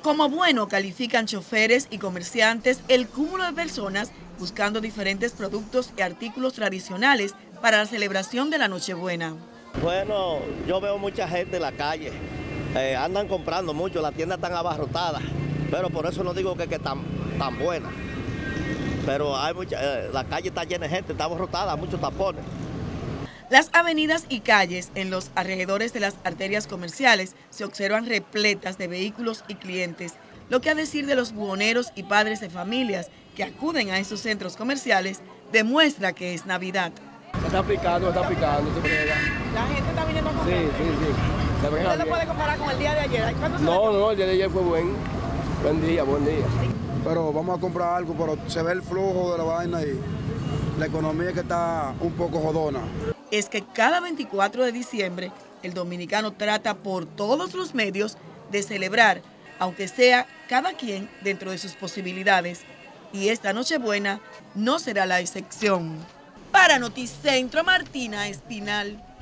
Como bueno califican choferes y comerciantes el cúmulo de personas buscando diferentes productos y artículos tradicionales para la celebración de la Nochebuena. Bueno, yo veo mucha gente en la calle, andan comprando mucho, las tiendas están abarrotadas, pero por eso no digo que tan buena. Pero hay la calle está llena de gente, está abarrotada, muchos tapones. Las avenidas y calles en los alrededores de las arterias comerciales se observan repletas de vehículos y clientes, lo que a decir de los buhoneros y padres de familias que acuden a esos centros comerciales demuestra que es Navidad. Se está aplicando, se brega. ¿La gente está viniendo a comprar? Sí. Se brega. ¿Usted lo puede comparar con el día de ayer? No, el día de ayer fue buen día. Pero vamos a comprar algo, pero se ve el flujo de la vaina y la economía que está un poco jodona. Es que cada 24 de diciembre el dominicano trata por todos los medios de celebrar, aunque sea cada quien dentro de sus posibilidades. Y esta Nochebuena no será la excepción. Para Noticentro, Martina Espinal.